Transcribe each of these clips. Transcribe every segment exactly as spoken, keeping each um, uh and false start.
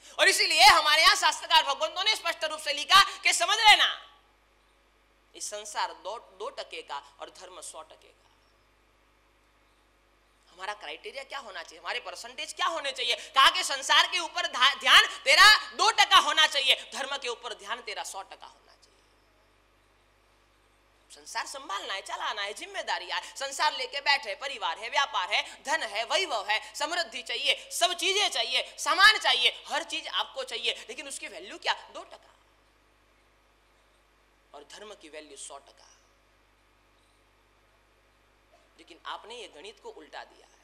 और इसीलिए हमारे यहां शास्त्रकार भगवंतों ने स्पष्ट रूप से लिखा कि समझ लेना इस संसार दो दो टके का और धर्म सौ टके का। हमारा क्राइटेरिया क्या होना चाहिए, हमारे परसेंटेज क्या होने चाहिए? कहा कि संसार के ऊपर ध्यान तेरा दो टका होना चाहिए, धर्म के ऊपर ध्यान तेरा सौ टका होना चाहिए। संसार संभालना है, चलाना है, जिम्मेदारी है। संसार लेके बैठे, परिवार है, व्यापार है, धन है, वैभव है, समृद्धि चाहिए, सब चीजें चाहिए, सामान चाहिए, हर चीज आपको चाहिए, लेकिन उसकी वैल्यू क्या? दो टका। और धर्म की वैल्यू सौ टका। लेकिन आपने ये गणित को उल्टा दिया है।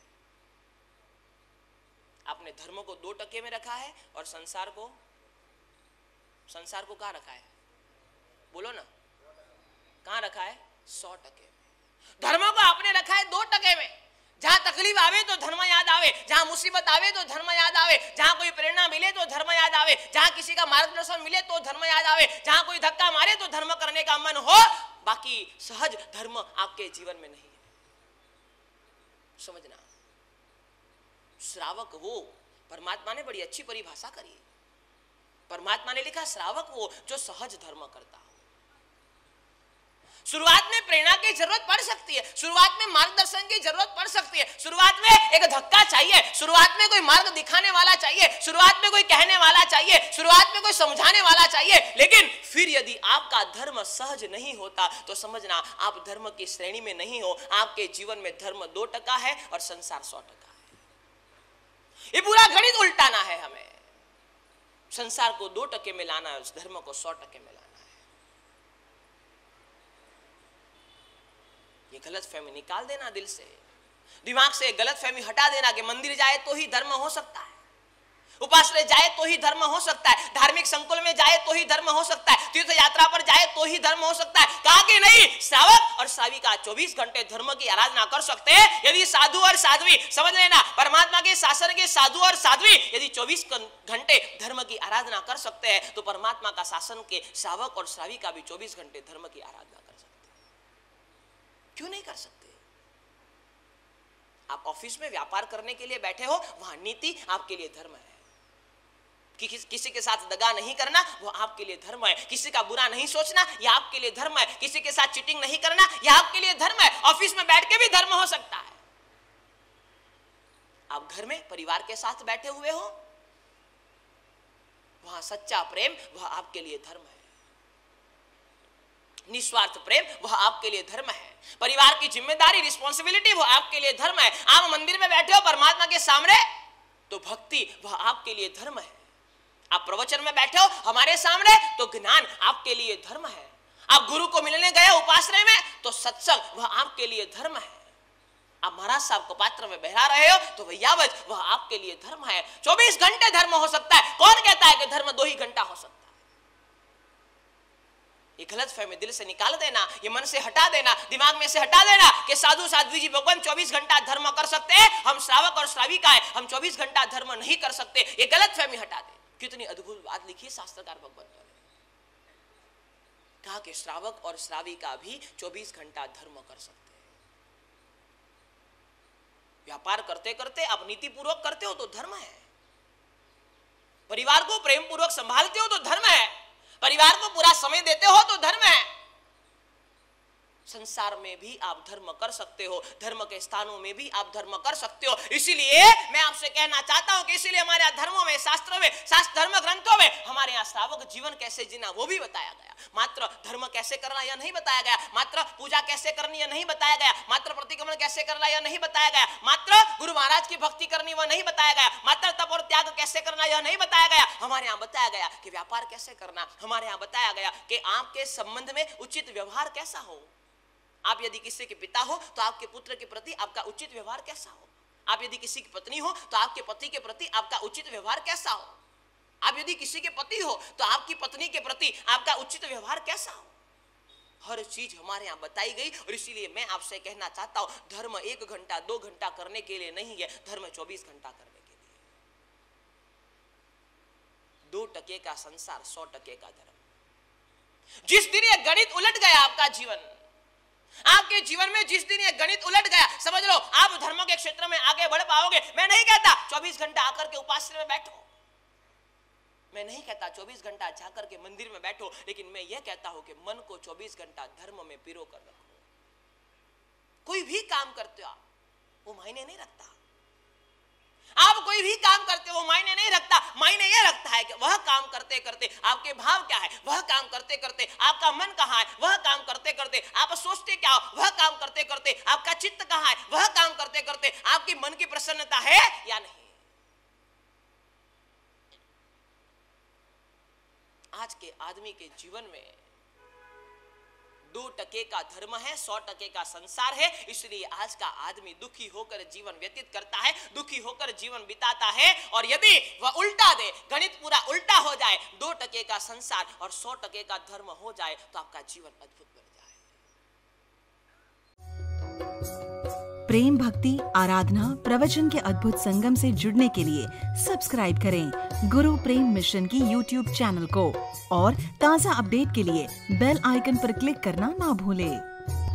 आपने धर्म को दो टके में रखा है और संसार को संसार को कहां रखा है? बोलो ना, कहां रखा है? सौ टके में। धर्म को आपने रखा है दो टके में। जहां तकलीफ आवे तो धर्म याद आवे, जहां मुसीबत आवे तो धर्म याद आवे, जहां कोई प्रेरणा मिले तो धर्म याद आवे, जहां किसी का मार्गदर्शन मिले तो धर्म याद आवे, जहां कोई धक्का मारे तो धर्म करने का मन हो। बाकी सहज धर्म आपके जीवन में नहीं है। समझना, श्रावक वो, परमात्मा ने बड़ी अच्छी परिभाषा करी। परमात्मा ने लिखा श्रावक वो जो सहज धर्म करता हो। शुरुआत में प्रेरणा की जरूरत पड़ सकती है, शुरुआत में मार्गदर्शन की जरूरत पड़ सकती है, शुरुआत में एक धक्का चाहिए, शुरुआत में कोई मार्ग दिखाने वाला चाहिए, शुरुआत में कोई कहने वाला चाहिए, शुरुआत में कोई समझाने वाला चाहिए। लेकिन फिर यदि आपका धर्म सहज नहीं होता तो समझना आप धर्म की श्रेणी में नहीं हो। आपके जीवन में धर्म दो टका है और संसार सौ टका है। ये पूरा गणित उल्टाना है हमें। संसार को दो टके में लाना है, उस धर्म को सौ टके में लाना है। ये गलत फहमी निकाल देना दिल से, दिमाग से गलत फहमी हटा देना कि मंदिर जाए तो ही धर्म हो सकता है, उपासना जाए तो ही धर्म हो सकता है, धार्मिक संकुल में जाए तो ही धर्म हो सकता है, तीर्थ यात्रा पर जाए तो ही धर्म हो सकता है। कहा कि नहीं, श्रावक और श्राविका चौबीस घंटे धर्म की आराधना कर सकते हैं। यदि साधु और साध्वी, समझ लेना, परमात्मा के शासन के साधु और साध्वी यदि चौबीस घंटे धर्म की आराधना कर सकते हैं तो परमात्मा का शासन के श्रावक और श्राविका भी चौबीस घंटे धर्म की आराधना कर सकते हैं। क्यों नहीं कर सकते? आप ऑफिस में व्यापार करने के लिए बैठे हो, वहां नीति आपके लिए धर्म है। कि किस, किसी के साथ दगा नहीं करना, वो आपके लिए धर्म है। किसी का बुरा नहीं सोचना, यह आपके लिए धर्म है। किसी के साथ चीटिंग नहीं करना, यह आपके लिए धर्म है। ऑफिस में बैठ के भी धर्म हो सकता है। आप घर में परिवार के साथ बैठे हुए हो, वहां सच्चा प्रेम, वह आपके लिए धर्म है। निस्वार्थ प्रेम, वह आपके लिए धर्म है। परिवार की जिम्मेदारी, रिस्पॉन्सिबिलिटी, वह आपके लिए धर्म है। आप मंदिर में बैठे हो परमात्मा के सामने, तो भक्ति वह आपके लिए धर्म है। आप प्रवचन में बैठे हो हमारे सामने, तो ज्ञान आपके लिए धर्म है। आप गुरु को मिलने गए उपासना में, तो सत्संग वह आपके लिए धर्म है। आप महाराज साहब को पात्र में बहरा रहे हो, तो वैयावज वह आपके लिए धर्म है। चौबीस घंटे धर्म हो सकता है। कौन कहता है कि धर्म दो ही घंटा हो सकता है? ये गलत फहमी दिल से निकाल देना, ये मन से हटा देना, दिमाग में से हटा देना कि साधु साध्वी जी भगवान चौबीस घंटा धर्म कर सकते हैं, हम श्रावक और श्राविका है, हम चौबीस घंटा धर्म नहीं कर सकते। ये गलत फहमी हटा दे। कितनी अद्भुत बात लिखी शास्त्रकार भगवंतों ने। कहा कि श्रावक और श्राविका भी चौबीस घंटा धर्म कर सकते हैं। व्यापार करते करते आप नीति पूर्वक करते हो तो धर्म है। परिवार को प्रेम पूर्वक संभालते हो तो धर्म है। परिवार को पूरा समय देते हो तो धर्म है। संसार में भी आप धर्म कर सकते हो, धर्म के स्थानों में भी आप धर्म कर सकते हो। इसीलिए मैं आपसे कहना चाहता हूं कि इसीलिए हमारे यहाँ धर्मों में, शास्त्रों में, शास्त्र धर्म ग्रंथों में हमारे यहाँ श्रावक जीवन कैसे जीना वो भी बताया गया। मात्र धर्म कैसे करना यह नहीं बताया गया, मात्र पूजा कैसे करनी यह नहीं बताया गया, मात्र प्रतिक्रमण कैसे करना यह नहीं बताया गया, मात्र गुरु महाराज की भक्ति करनी वह नहीं बताया गया, मात्र तप और त्याग कैसे करना यह नहीं बताया गया। हमारे यहाँ बताया गया कि व्यापार कैसे करना, हमारे यहाँ बताया गया कि आपके संबंध में उचित व्यवहार कैसा हो। आप यदि किसी के पिता हो तो आपके पुत्र के प्रति आपका उचित व्यवहार कैसा हो। आप यदि किसी की पत्नी हो तो आपके पति के प्रति आपका उचित व्यवहार कैसा हो। आप यदि किसी के पति हो तो आपकी पत्नी के प्रति आपका उचित व्यवहार कैसा हो। हर चीज हमारे यहाँ बताई गई। और इसीलिए मैं आपसे कहना चाहता हूं, धर्म एक घंटा दो घंटा करने के लिए नहीं है, धर्म चौबीस घंटा करने के लिए। दो टके का संसार, सौ टके का धर्म। जिस दिन ये गणित उलट गया आपका जीवन, आपके जीवन में जिस दिन ये गणित उलट गया, समझ लो आप धर्म के क्षेत्र में आगे बढ़ पाओगे। मैं नहीं कहता चौबीस घंटा आकर के उपासना में बैठो, मैं नहीं कहता चौबीस घंटा जाकर के मंदिर में बैठो, लेकिन मैं यह कहता हूं कि मन को चौबीस घंटा धर्म में पिरो कर रखो। कोई भी काम करते हो आप, वो मायने नहीं रखता। आप कोई भी काम करते हो वो मायने नहीं रखता। मायने ये रखता है कि वह काम करते करते आपके भाव क्या है, वह काम करते करते आपका मन कहाँ है, वह काम करते करते आप सोचते क्या हो, वह काम करते करते आपका चित्त कहाँ है, वह काम करते करते आपके मन की प्रसन्नता है या नहीं। आज के आदमी के जीवन में दो टके का धर्म है, सौ टके का संसार है। इसलिए आज का आदमी दुखी होकर जीवन व्यतीत करता है, दुखी होकर जीवन बिताता है। और यदि वह उल्टा दे, गणित पूरा उल्टा हो जाए, दो टके का संसार और सौ टके का धर्म हो जाए, तो आपका जीवन अद्भुत बन जाए। प्रेम, भक्ति, आराधना, प्रवचन के अद्भुत संगम से जुड़ने के लिए सब्सक्राइब करें गुरु प्रेम मिशन की यूट्यूब चैनल को और ताज़ा अपडेट के लिए बेल आइकन पर क्लिक करना ना भूलें।